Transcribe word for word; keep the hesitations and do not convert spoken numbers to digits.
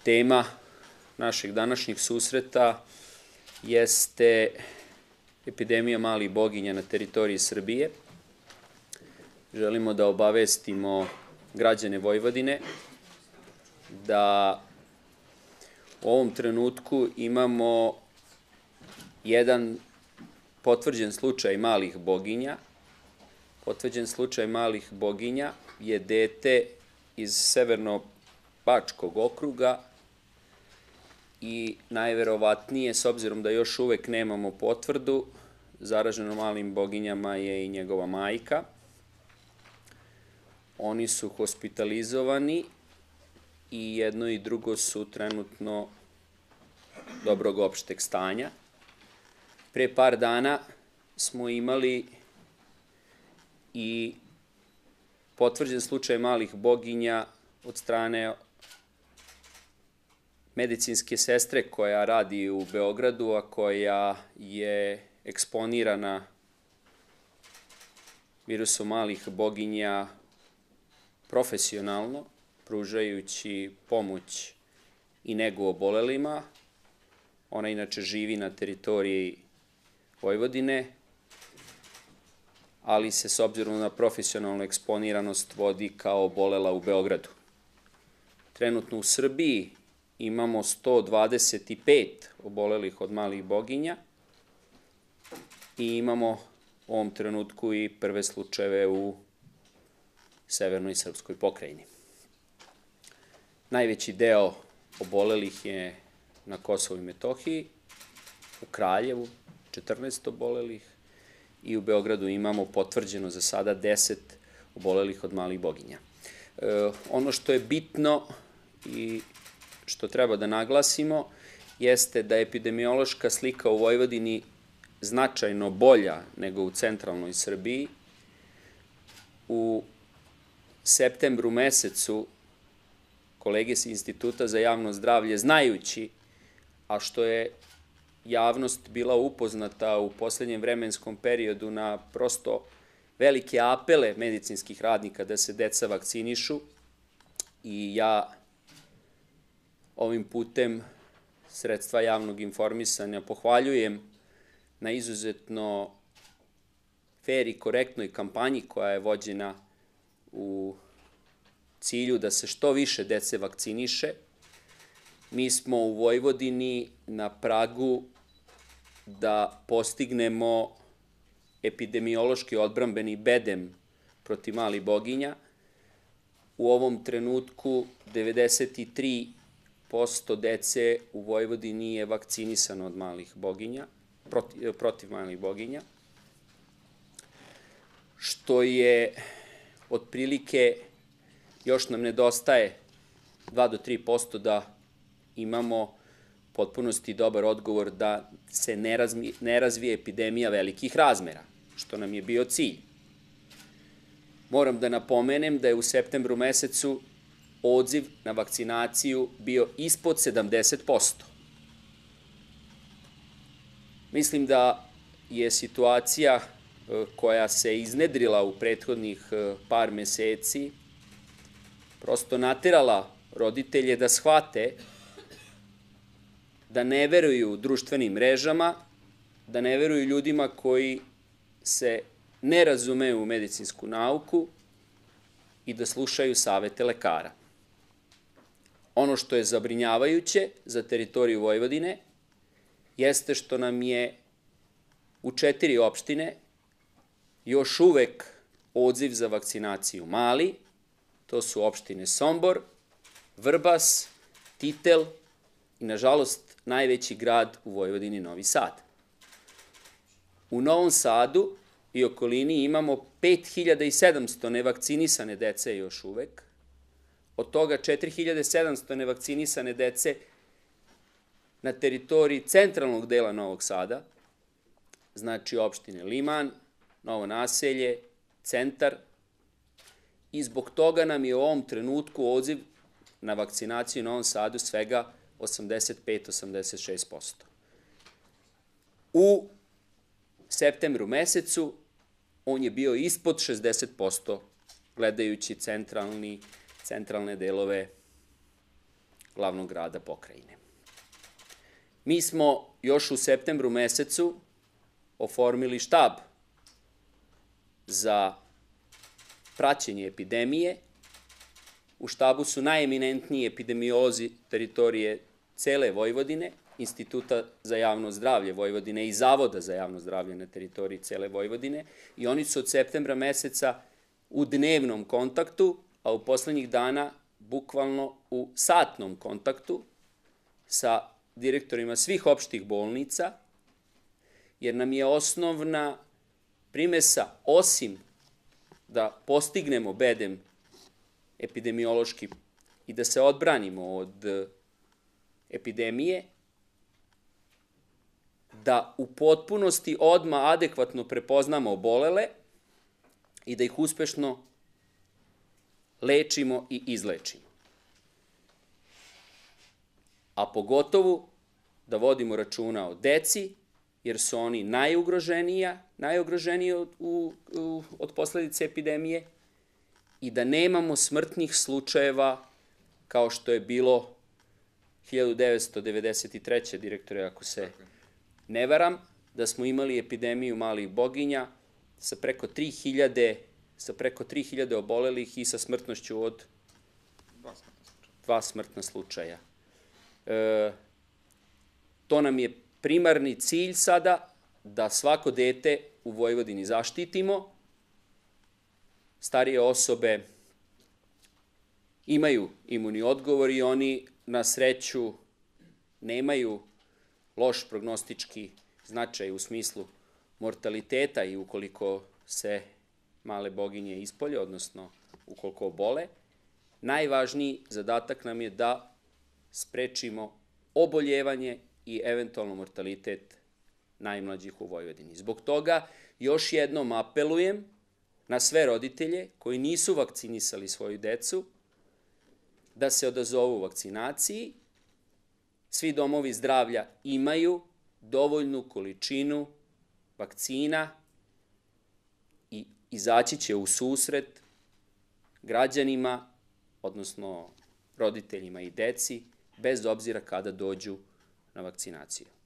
Tema našeg današnjeg susreta jeste epidemija malih boginja na teritoriji Srbije. Želimo da obavestimo građane Vojvodine da u ovom trenutku imamo jedan potvrđen slučaj malih boginja. Potvrđen slučaj malih boginja je dete iz Severno-Bačkog okruga i najverovatnije, s obzirom da još uvek nemamo potvrdu, zaraženo malim boginjama je i njegova majka. Oni su hospitalizovani i jedno i drugo su trenutno dobrog opšteg stanja. Pre par dana smo imali i potvrđen slučaj malih boginja od strane medicinske sestre koja radi u Beogradu, a koja je eksponirana virusom malih boginja profesionalno, pružajući pomoć i negu obolelima. Ona inače živi na teritoriji Vojvodine, ali se s obzirom na profesionalnu eksponiranost vodi kao obolela u Beogradu. Trenutno u Srbiji imamo sto dvadeset pet obolelih od malih boginja i imamo u ovom trenutku i prve slučajeve u severnoj srpskoj pokrajini. Najveći deo obolelih je na Kosovu i Metohiji, u Kraljevu četrnaest obolelih i u Beogradu imamo potvrđeno za sada deset obolelih od malih boginja. Ono što je bitno i što treba da naglasimo jeste da je epidemiološka slika u Vojvodini značajno bolja nego u centralnoj Srbiji. U septembru mesecu kolege iz Instituta za javno zdravlje, znajući, a što je javnost bila upoznata u poslednjem vremenskom periodu na prosto velike apele medicinskih radnika da se deca vakcinišu, i ja ovim putem sredstva javnog informisanja pohvaljujem na izuzetno fer i korektnoj kampanji koja je vođena u cilju da se što više dece vakciniše. Mi smo u Vojvodini na pragu da postignemo epidemiološki odbrambeni bedem protiv malih boginja. U ovom trenutku devedeset tri posto dece u Vojvodini je vakcinisano od malih boginja, protiv, protiv malih boginja, što je otprilike, još nam nedostaje dva do tri posto da imamo potpunosti dobar odgovor da se ne, razmi, ne razvije epidemija velikih razmera, što nam je bio cilj. Moram da napomenem da je u septembru mesecu odziv na vakcinaciju bio ispod sedamdeset posto. Mislim da je situacija koja se iznedrila u prethodnih par meseci prosto naterala roditelje da shvate da ne veruju društvenim mrežama, da ne veruju ljudima koji se ne razumeju u medicinsku nauku i da slušaju savete lekara. Ono što je zabrinjavajuće za teritoriju Vojvodine jeste što nam je u četiri opštine još uvek odziv za vakcinaciju mali. To su opštine Sombor, Vrbas, Titel i, nažalost, najveći grad u Vojvodini, Novi Sad. U Novom Sadu i okolini imamo pet hiljada sedamsto nevakcinisane dece još uvek, od toga četiri hiljade sedamsto nevakcinisane dece na teritoriji centralnog dela Novog Sada, znači opštine Liman, Novo Naselje, Centar, i zbog toga nam je u ovom trenutku odziv na vakcinaciju u Novom Sadu svega osamdeset pet do osamdeset šest posto. U septembru mesecu on je bio ispod šezdeset posto gledajući centralni, centralne delove glavnog grada pokrajine. Mi smo još u septembru mesecu oformili štab za praćenje epidemije. U štabu su najeminentniji epidemiolozi teritorije cele Vojvodine, Instituta za javno zdravlje Vojvodine i Zavoda za javno zdravlje na teritoriji cele Vojvodine, i oni su od septembra meseca u dnevnom kontaktu, a u poslednjih dana bukvalno u satnom kontaktu sa direktorima svih opštih bolnica, jer nam je osnovna primesa, osim da postignemo bedem epidemiološki i da se odbranimo od epidemije, da u potpunosti odmah adekvatno prepoznamo obolele i da ih uspešno lečimo i izlečimo. A pogotovo da vodimo računa o deci, jer su oni najugroženija, najugroženiji od, u, u, od posledice epidemije, i da nemamo smrtnih slučajeva kao što je bilo hiljadu devetsto devedeset treće. direktore, ako se ne varam, da smo imali epidemiju malih boginja sa preko tri hiljade sa preko tri hiljade obolelih i sa smrtnošću od dva smrtna slučaja. E, to nam je primarni cilj sada, da svako dete u Vojvodini zaštitimo. Starije osobe imaju imuni odgovor i oni na sreću nemaju loš prognostički značaj u smislu mortaliteta i ukoliko se male boginje ispolje, odnosno ukoliko obole. Najvažniji zadatak nam je da sprečimo oboljevanje i eventualno mortalitet najmlađih u Vojvodini. Zbog toga još jednom apelujem na sve roditelje koji nisu vakcinisali svoju decu da se odazovu vakcinaciji. Svi domovi zdravlja imaju dovoljnu količinu vakcina i izaći će u susret građanima, odnosno roditeljima i deci, bez obzira kada dođu na vakcinaciju.